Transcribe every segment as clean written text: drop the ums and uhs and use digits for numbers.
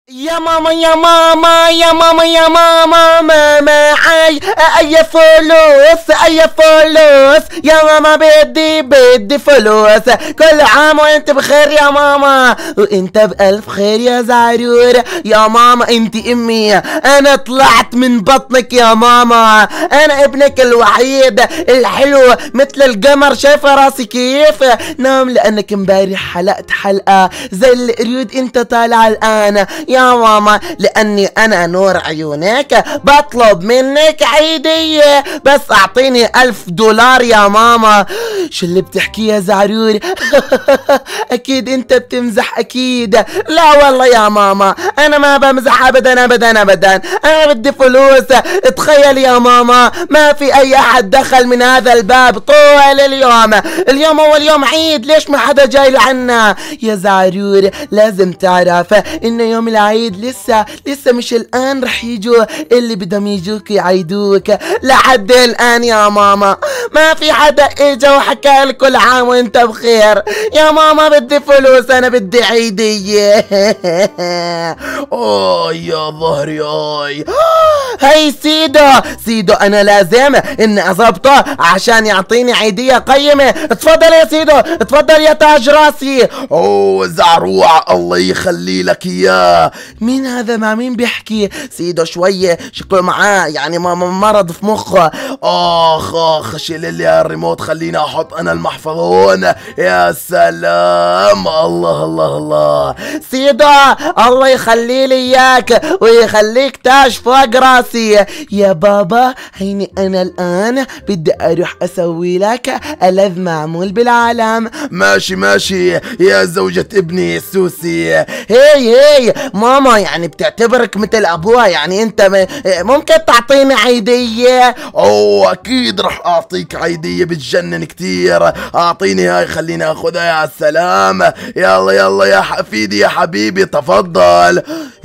يا ماما يا ماما يا ماما يا ماما ماما اي فلوس اي فلوس يا ماما بدي فلوس. كل عام وانت بخير يا ماما، وانت بألف خير يا زعرور. يا ماما انت امي، انا طلعت من بطنك يا ماما، انا ابنك الوحيد الحلو مثل القمر. شايفه راسي كيف؟ نعم لانك امبارح حلقت حلقه زي القريود انت طالعه الان يا ماما، لاني انا نور عيونك. بطلب منك عيدية بس اعطيني $1000 يا ماما. شو اللي بتحكي يا زعرور؟ اكيد انت بتمزح اكيد. لا والله يا ماما انا ما بمزح ابدا ابدا ابدا، انا بدي فلوس. تخيل يا ماما ما في اي احد دخل من هذا الباب طول اليوم. اليوم هو اليوم عيد، ليش ما حدا جاي لعنا؟ يا زعرور لازم تعرف ان يوم العيد لسه مش الان رح يجوا اللي بدهم يجوك يعيدوك. لحد الان يا ماما ما في حدا اجا وحكى لك كل عام وانت بخير. يا ماما بدي فلوس، انا بدي عيدية. يا ظهري هي سيدو انا لازم اني اظبطه عشان يعطيني عيدية قيمة. تفضل يا سيدو، تفضل يا تاج راسي. زعروع الله يخلي لك اياه. مين هذا؟ مع مين بيحكي؟ سيدو شوية شكله معاه يعني مرض في مخه. شيل لي الريموت، خليني احط انا المحفظة هون. يا سلام، الله الله الله. سيدو الله يخلي لي اياك ويخليك تاج فوق راسي. يا بابا هيني انا الان بدي اروح اسوي لك ألذ معمول بالعالم. ماشي يا زوجة ابني سوسي. هي ماما يعني بتعتبرك مثل ابوها، يعني انت ممكن تعطيني عيدية؟ اكيد رح اعطيك عيدية بتجنن كتير. اعطيني هاي خليني اخذها. يا سلام، يلا يا حفيدي يا حبيبي تفضل.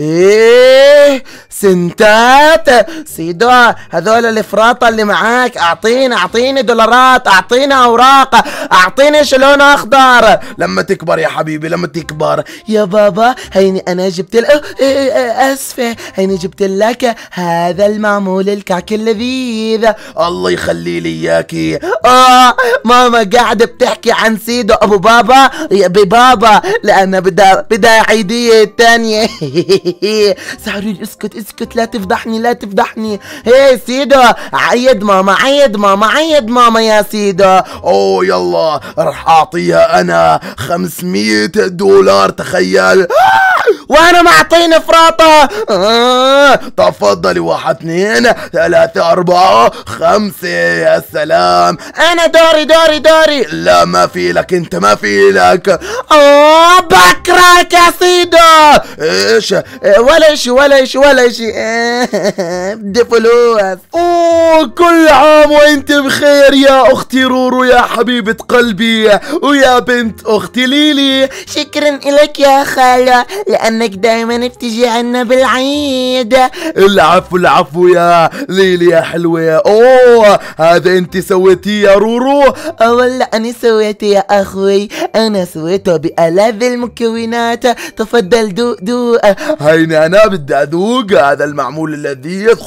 سنتات سيدو، هذول الافراطة اللي معاك اعطيني دولارات، اعطيني اوراق، اعطيني شلون اخضر. لما تكبر يا حبيبي لما تكبر. يا بابا هيني انا جبت اسفة، هيني جبت لك هذا المعمول الكعك اللذيذ. الله يخلي لي اياكي. ماما قاعدة بتحكي عن سيدو ابو بابا ببابا لانه بدها عيدية الثانية. زعرور اسكت لا تفضحني. هي سيدو عيد ماما يا سيدو. يلا رح اعطيها انا $500 تخيل. وانا معطيني فراطة. تفضلي 1 2 3 4 5. يا سلام. انا دوري. لا ما في لك، انت ما في لك. بكرهك يا سيدو. ايش؟ ولا شي. بدي فلوس. كل عام وانت بخير يا اختي رورو يا حبيبة قلبي ويا بنت اختي ليلي. شكرا لك يا خالة لانك دايما بتجي عنا بالعيد. العفو يا ليلي يا حلوة. هذا انت سويتيه يا رورو؟ والله انا سويته يا اخوي، انا سويته بألذ المكونات. تفضل دوق. هيني انا بدي ادوق هذا المعمول اللذيذ.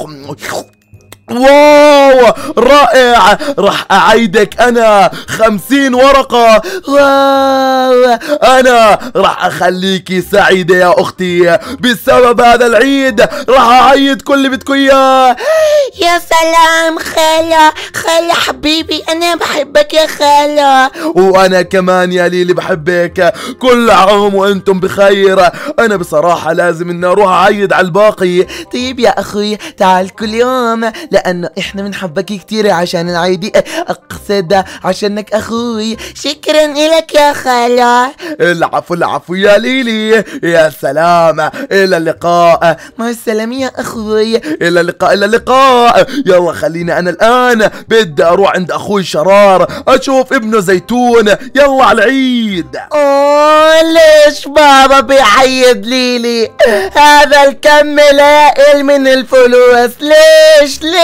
واو رائع، راح اعيدك انا 50 ورقة. واو انا راح اخليكي سعيدة يا اختي بسبب هذا العيد. راح اعيد كل اللي بدكم اياه. يا سلام خالة حبيبي، انا بحبك يا خالة. وانا كمان يا ليلي بحبك. كل عام وانتم بخير. انا بصراحة لازم اني اروح اعيد على الباقي. طيب يا اخوي تعال كل يوم لانه احنا بنحبك كتير عشان العيدي، اقصد عشانك اخوي. شكرا لك يا خالة. العفو يا ليلي. يا سلام، الى اللقاء. مع السلامة يا اخوي. الى اللقاء. يلا خليني انا الان بدي اروح عند اخوي شرار اشوف ابنه زيتون. يلا على العيد. ليش بابا بيعيد ليلي هذا الكم لائل من الفلوس؟ ليش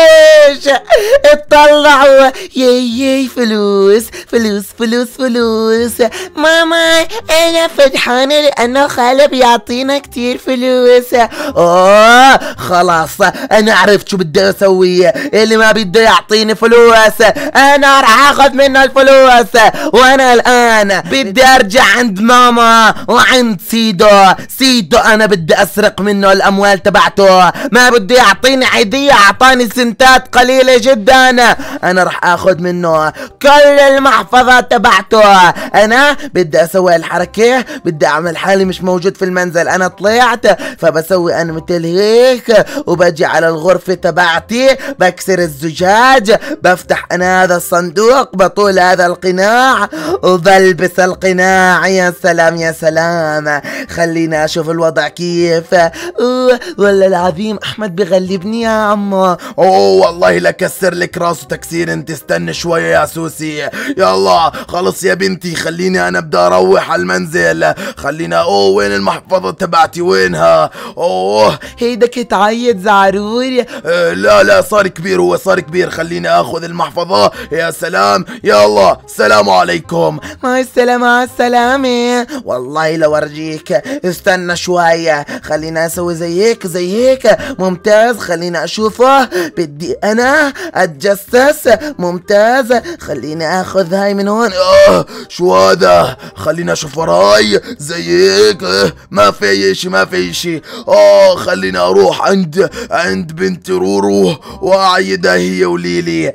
وش اطلعوا ياي فلوس فلوس فلوس فلوس. ماما انا فرحانة لانه خالي بيعطينا كتير فلوس. خلاص انا عرفت شو بدي اسوي. اللي ما بده يعطيني فلوس انا راح اخذ منه الفلوس. وانا الان بدي ارجع عند ماما وعند سيدو انا بدي اسرق منه الاموال تبعته. ما بدي يعطيني عيدية، اعطاني سنتات قليلة جدا. انا راح اخذ منه كل المحفظات تبعته. انا بدي اسوي الحركة، بدي اعمل حالي مش موجود في المنزل. انا طلعت فبسوي انا مثل هيك وبجي على الغرفة تبعتي، بكسر الزجاج، بفتح انا هذا الصندوق، بطول هذا القناع وبلبس القناع. يا سلام يا سلام، خلينا اشوف الوضع كيف. والله العظيم احمد بغلبني يا عمو. والله لكسر لك راسه تكسير. انت استنى شوية يا سوسي. يلا خلص يا بنتي، خليني انا ابدا اروح على المنزل. خلينا وين المحفظة تبعتي وينها؟ هيدك تعيد زعرور. لا صار كبير، هو صار كبير. خليني اخذ المحفظة. يا سلام، يلا سلام عليكم. مع السلامة مع السلامة. والله لو ارجيك، استنى شوية، خلينا اسوي زي هيك. ممتاز، خلينا اشوفه. بدي انا اتجسس. ممتاز، خليني اخذ هاي من هون. شو هذا؟ خلينا اشوف وراي زي هيك. ما في شي ما في شي. خلينا اروح عند بنت رورو واعيدها هي وليلي.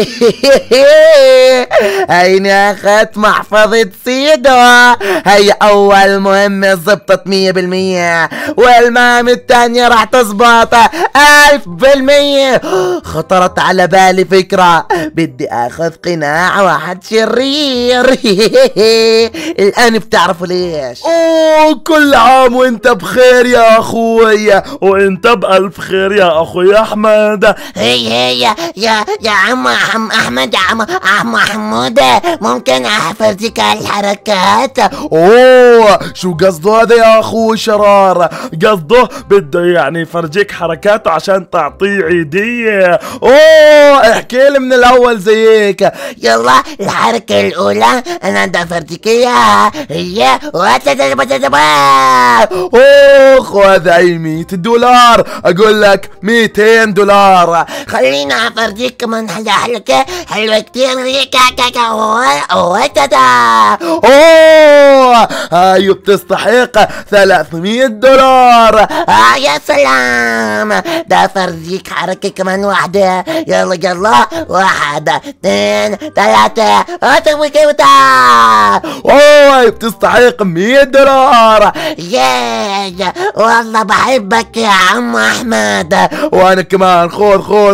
هيني اخذت محفظة سيدو. هي اول مهمة زبطت 100%، والمهمة الثانية راح تزبط 1000%. خطرت على بالي فكرة، بدي اخذ قناع واحد شرير. الان بتعرفوا ليش؟ كل عام وانت بخير يا اخوي. وانت بألف خير يا اخوي احمد. هي يا عم احمد، عم حمود، ممكن احفظك الحركات؟ شو قصده هذا يا اخوي شرار؟ قصده بده يعني يفرجيك حركاته عشان تعطيه عيدية. احكي لي من الاول زي هيك. يلا الحركة الاولى انا بدي افرجيك اياها، هي خذ هاي $100. اقول لك $200. خلينا افرجيك كمان حركة حلوة كتير. هاي بتستحق $300. يا سلام، ده افرجيك حركة كمان واحدة. يلا 1 2 3 اسوي كده. بتستحق $100. والله بحبك يا عم احمد. وانا كمان. خذ.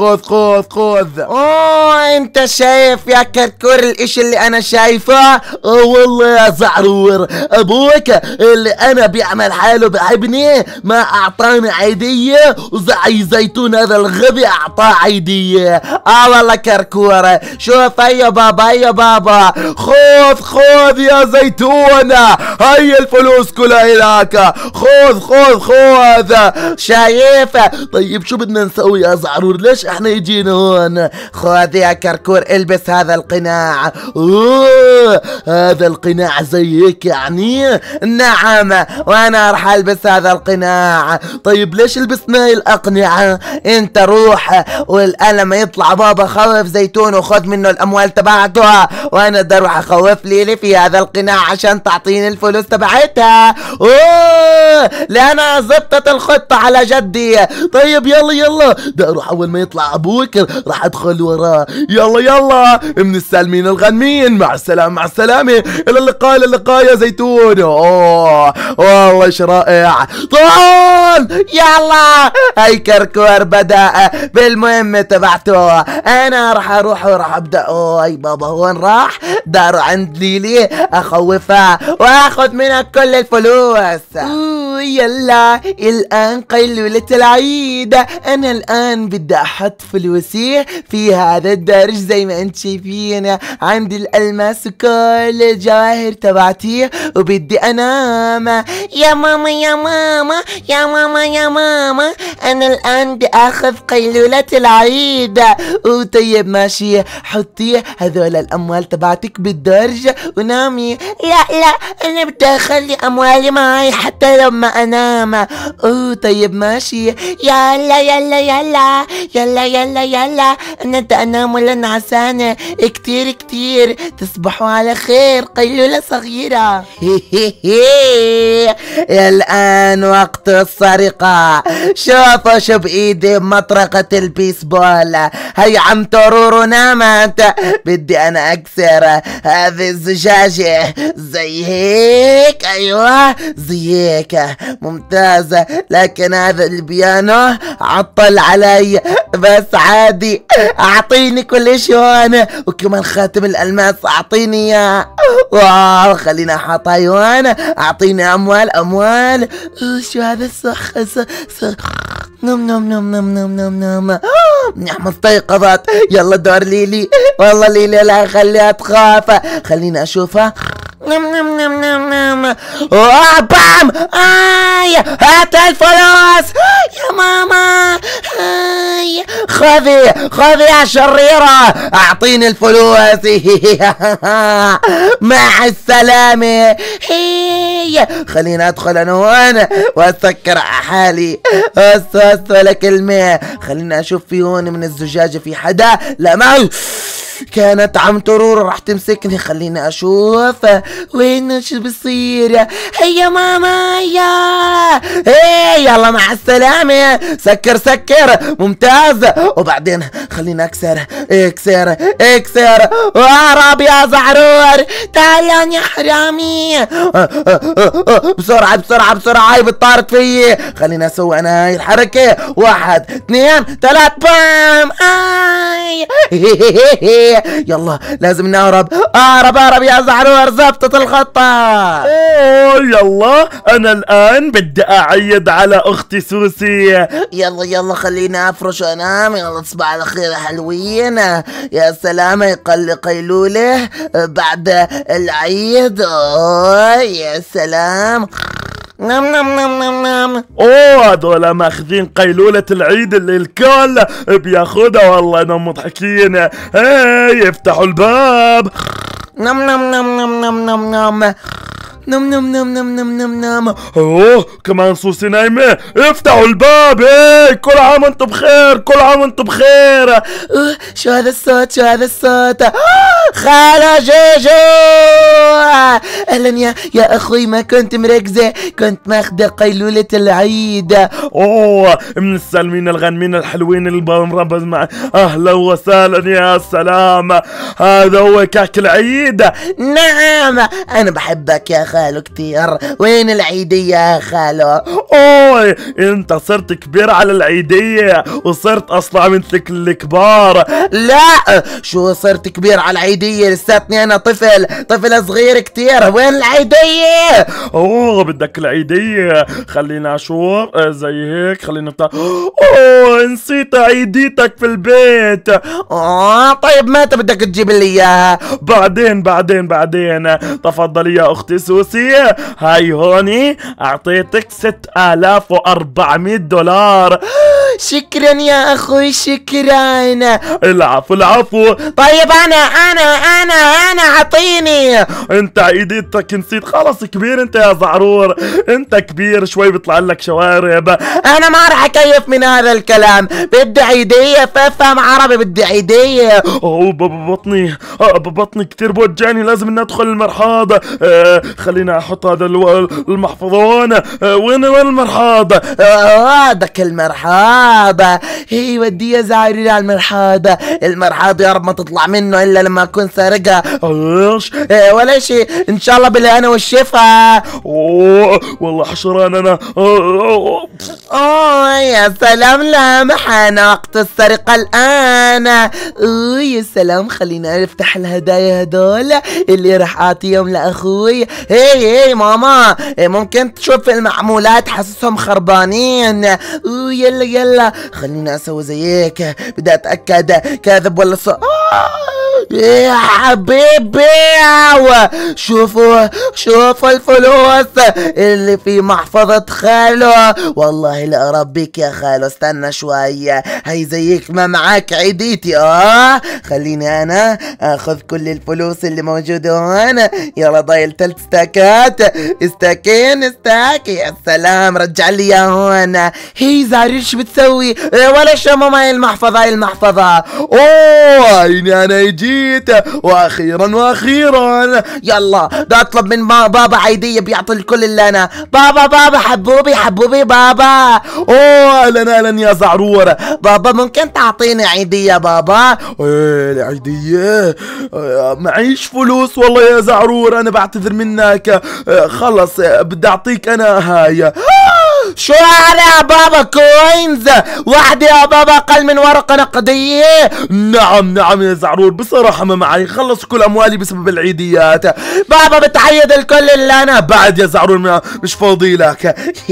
انت شايف يا كركور الاشي اللي انا شايفه؟ والله يا زعرور، ابوك اللي انا بيعمل حاله بحبني ما اعطاني عيدية، وزي زيتون هذا الغبي اعطاه عيدية. والله كركور. شوف يا بابا خذ يا زيتون، هاي الفلوس كلها لك. خذ. شايف؟ طيب شو بدنا نسوي يا زعرور؟ ليش احنا يجينا هون؟ خذ يا كركور، البس هذا القناع. هذا القناع زي هيك يعني؟ نعم، وانا راح البس هذا القناع. طيب ليش لبسنا هاي الاقنعة؟ انت روح، والان لما يطلع بابا خوف زيتون وخذ منه الاموال تبعته، وانا بدي اروح اخوف ليلي في هذا القناع عشان تعطيني الفلوس تبعتها. لأنا زبطت الخطة على جدي. طيب يلا بدي اروح اول ما يطلع ابوك راح ادخل وراه. يلا من السالمين الغنمين. مع السلامة الى اللقاء يا زيتون. والله ايش رائع. طال يلا. هاي كركور بدأ بالمهمة تبعته. انا راح اروح وراح ابدأ. اي بابا وين راح؟ دارو عند ليلي اخوفها واخذ منها كل الفلوس. يلا الان قيلولة العيد. انا الان بدي احط فلوسي في هذا الدرج زي ما انت شايفين. عندي الالماس وكل الجواهر تبعتي وبدي انام. يا ماما أنا الآن بآخذ قيلولة العيد. طيب ماشي، حطي هذول الأموال تبعتك بالدرج ونامي. لا أنا بدي أخلي أموالي معي حتى لما أنام. طيب ماشي. يلا يلا يلا يلا يلا يلا، أنا بدي أنام ولا نعسانة كتير كتير. تصبحوا على خير، قيلولة صغيرة. الآن وقت السرقة. شوفوا شو بإيدي بمطرقة البيسبول. هي عم ترور نامت، بدي أنا أكسر هذه الزجاجة زي هيك. أيوة زي هيك، ممتازة. لكن هذا البيانو عطل علي، بس عادي. أعطيني كل شيء هون، وكمان خاتم الألماس أعطيني إياه. واو خلينا أحطها هون. أعطيني أموال. شو هذا الصخ. نم نم نم نم نم نم نم. نعم استيقظت. يلا دور ليلي. والله ليلي لا خليها تخاف. خلينا أشوفها. نم نم نم نم نم. بام. هات الفلوس يا ماما. خذي يا شريرة. أعطيني الفلوس. مع السلامة. خلينا أدخل أنا هون وأسكر حالي. ولا كلمة. خلينا أشوف في هون من الزجاجة في حدا. لا ما كانت عم ترور راح تمسكني. خلينا أشوف وين شو بصير. هيا ماما يا. يلا مع السلامة. سكر ممتاز. وبعدين خلينا اكسر. وهرب يا زعرور. تعال يا حرامي. بسرعة هاي بتطارد فيي. خلينا اسوي انا هاي الحركة. 1 2 3 بام. يلا لازم نهرب. اهرب يا زعرور. زبطت الخطة. يلا انا الان بدي اعيد على اختي سوسي. يلا خلينا افرش وانام. يلا تصبح على خير يا حلوين. يا سلام يقل قيلولة بعد العيد. يا سلام. نم نم نم نم نم. هذول ماخذين قيلولة العيد اللي الكل بياخدها. والله انهم مضحكين. يفتحوا الباب. نم نم نم نم نم نم نم. نم نم نم نم نم نم نم. كمان سوسي نايمة. افتحوا الباب. كل عام وانتم بخير. شو هذا الصوت. خالة جوجو. اهلا يا اخوي. ما كنت مركزة، كنت ماخذة قيلولة العيد. من السالمين الغنمين الحلوين المربز معي. اهلا وسهلا. يا سلام. هذا هو كعك العيد. نعم انا بحبك يا خالو كتير. وين العيدية يا خالو؟ انت صرت كبير على العيدية وصرت اصلع مثلك الكبار. لا شو صرت كبير على العيدية؟ لساتني انا طفل صغير كتير. وين العيدية؟ بدك العيدية. خلينا اشوف زي هيك. خلينا نسيت عيديتك في البيت. طيب متى بدك تجيب لي اياها؟ بعدين. تفضلي يا اختي سوسي. هاي هوني اعطيتك 6400 دولار. شكرا يا اخوي شكرا. العفو. طيب انا اعطيني. انت عيدتك نسيت. خلص كبير انت يا زعرور. انت كبير شوي بيطلع لك شوارب. انا ما راح اكيف من هذا الكلام. بدي عيدية. فافهم عربي. بدي عيدية. بطني كتير بوجعني. لازم اني ادخل المرحاض. خلينا احط هذا المحفظون. وين المرحاض؟ هذاك المرحاض. هي ودي يا زعرور على المرحاض. يا رب ما تطلع منه الا لما اكون سارقها. ايش؟ ولا شيء ان شاء الله بالهنا والشفا. والله حشران انا. يا سلام. لا محانا وقت السرقة الان. يا سلام. خلينا نفتح الهدايا هدول اللي راح اعطيهم لاخوي. هي ماما ممكن تشوف المعمولات حاسسهم خربانين. يلا خلينا اسوي زي هيك. بدي اتاكد كاذب ولا يا حبيبي، شوفوا الفلوس اللي في محفظة خاله. والله لا اربيك يا خاله، استنى شوية، هي زيك ما معاك عيديتي. خليني انا اخذ كل الفلوس اللي موجودة هنا. يلا ضايل 3 ستاكات، استاكي. يا سلام، رجع لي يا هون. هي زعرير شو بتسوي؟ ولا شمم هاي المحفظة. اوه عيني انا جيت، واخيرا يلا بدي اطلب من بابا عيدية بيعطي الكل اللي انا. بابا حبوبي بابا. اوه اهلا يا زعرور. بابا ممكن تعطيني عيدية بابا؟ ايه العيدية؟ معيش فلوس والله يا زعرور، انا بعتذر منك. خلص بدي اعطيك انا هاي. شو هذا يا بابا؟ كوينز واحدة يا بابا، اقل من ورقة نقدية. نعم يا زعرور، بصراحة ما معي، خلص كل اموالي بسبب العيديات. بابا بتعيد الكل اللي انا بعد يا زعرور مش فاضي لك.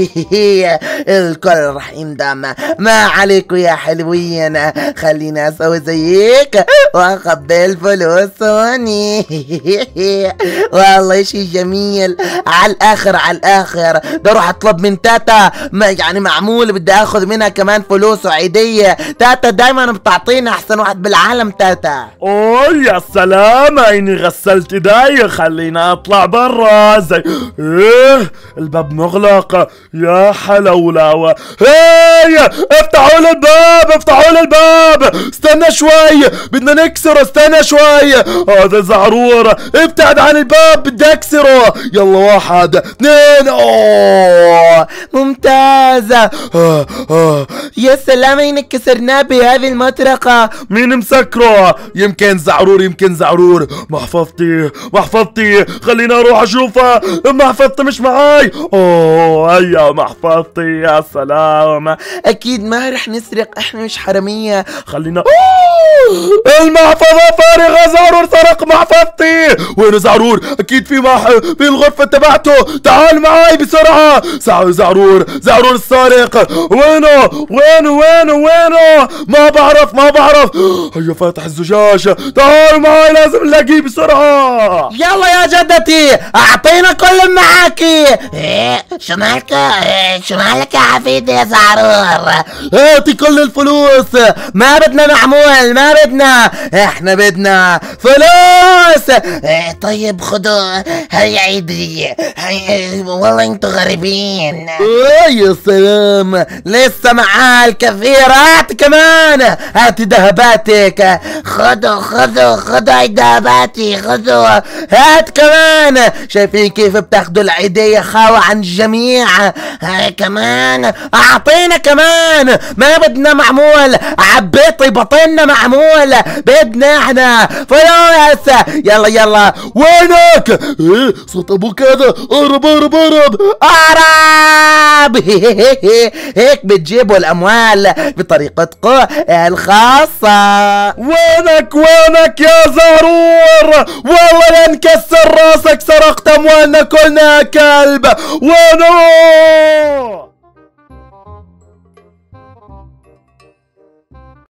الكل راح يندم. ما عليكم يا حلوين، خليني اسوي زيك واخبي الفلوس هوني. والله شي جميل على الاخر. بدي اروح اطلب من تاتا، يعني معمول بدي اخذ منها كمان فلوس وعيدية. تاتا دايما بتعطينا احسن واحد بالعالم تاتا. اوه يا سلام، عيني غسلت ايدي، خلينا اطلع برا. زي الباب مغلق، يا حلولاوة. هي افتحوا لي الباب، استنى شوي بدنا نكسره، استنى شوي. هذا زعرور، ابتعد عن الباب، بدي اكسره. يلا 1 2. اوه ممتازة. يا سلام، انك كسرناه بهذه المطرقة. مين مسكره؟ يمكن زعرور. محفظتي، خليني اروح اشوفها. محفظتي مش معاي. اوه هيا محفظتي، يا سلام. اكيد ما رح نسرق، احنا مش حرامية. خلينا المحفظة فارغة، زعرور سرق محفظتي. وين زعرور؟ اكيد في الغرفة تبعته، تعال معاي بسرعة. زعرور السارق، وينه؟ ما بعرف. هيا فاتح الزجاج، تعال معاي، لازم نلاقيه بسرعة. يلا يا جدتي، اعطينا كل معاكي. شو مالك يا حفيدي يا زعرور؟ هاتي كل الفلوس. ما بدنا معمول، ما بدنا، احنا بدنا فلوس. طيب خدوا هاي عيدية. والله انتوا غريبين. يا سلام، لسه معاه الكثير. هات كمان، هات ذهباتك. خدوا هاي ذهباتي، خدوا. هات كمان. شايفين كيف بتاخدوا العيدية خاوة عن الجميع؟ هاي كمان. اعطينا كمان، ما بدنا معمول، عبيطي بطننا معمول، بدنا احنا فلوس. يلا وينك؟ صوت ابوك هذا، اهرب. اهرب. هيك بتجيبوا الاموال بطريقتكم الخاصة. وينك يا زعرور؟ والله لنكسر راسك، سرقت اموالنا كلنا يا كلب. وينه؟